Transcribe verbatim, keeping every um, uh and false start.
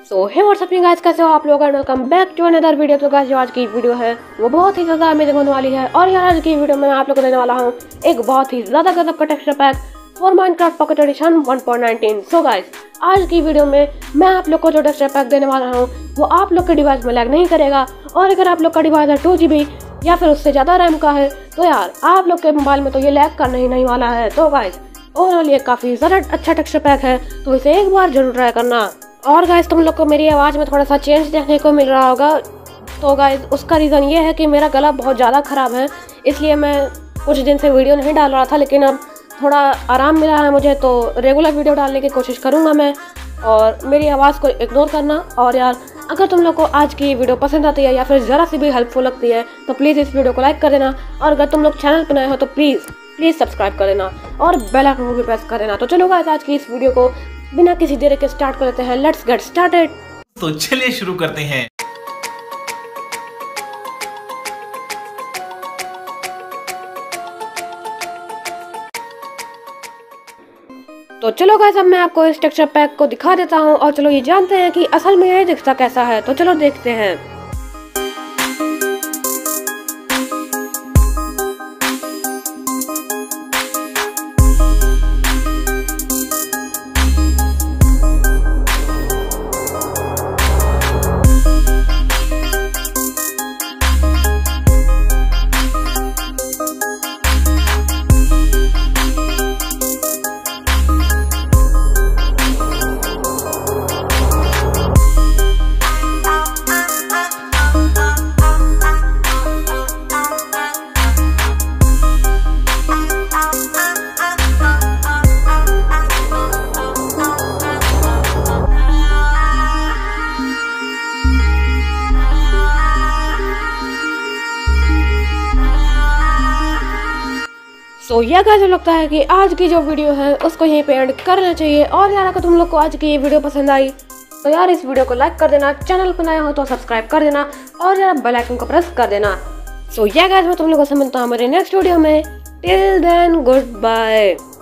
सो हे WhatsApp guys, कैसे हो आप लोग? And welcome back to another video. तो गाइस जो आज की वीडियो है वो बहुत ही ज़्यादा अमेजिंग होने वाली है। और यार आज की वीडियो में मैं आप लोगों को देने वाला हूँ एक बहुत ही ज़्यादा गजब का texture pack for Minecraft pocket edition one point nineteen. So guys आज की वीडियो में मैं आप लोग को जो टेक्सचर पैक देने वाला हूँ वो आप लोग के डिवाइस में लैग नहीं करेगा। और अगर आप लोग का डिवाइस है टू जी बी या फिर उससे ज़्यादा रैम का है तो यार आप लोग के मोबाइल में तो ये लैग करना ही नहीं वाला है। तो गाइस ओवरऑल ये काफ़ी ज़्यादा अच्छा टेक्सचर पैक है, तो इसे एक बार जरूर ट्राई करना। और गाइस तुम लोग को मेरी आवाज़ में थोड़ा सा चेंज देखने को मिल रहा होगा, तो गाइस उसका रीज़न ये है कि मेरा गला बहुत ज़्यादा ख़राब है, इसलिए मैं कुछ दिन से वीडियो नहीं डाल रहा था। लेकिन अब थोड़ा आराम मिला है मुझे, तो रेगुलर वीडियो डालने की कोशिश करूँगा मैं। और मेरी आवाज़ को इग्नोर करना। और यार अगर तुम लोग को आज की वीडियो पसंद आती है या फिर ज़रा सी भी हेल्पफुल लगती है तो प्लीज़ इस वीडियो को लाइक कर देना। और अगर तुम लोग चैनल पर नए हो तो प्लीज़ प्लीज़ सब्सक्राइब कर देना और बेल आइकन को भी प्रेस कर देना। तो चलो गाइस आज की इस वीडियो को बिना किसी देरी के स्टार्ट कर लेते हैं। Let's get started. तो चलिए शुरू करते हैं। तो चलो गाइस अब मैं आपको इस टेक्सचर पैक को दिखा देता हूँ और चलो ये जानते हैं कि असल में ये दिखता कैसा है। तो चलो देखते हैं। तो यह गाइस लगता है कि आज की जो वीडियो है उसको यहीं पे एंड करना चाहिए। और यार अगर तुम लोग को आज की ये वीडियो पसंद आई तो यार इस वीडियो को लाइक कर देना, चैनल पर नया हो तो सब्सक्राइब कर देना और यार बेल आइकन को प्रेस कर देना। सो यह गाइस मैं तुम लोगों से मिलता हूँ मेरे नेक्स्ट वीडियो में। Till then good bye.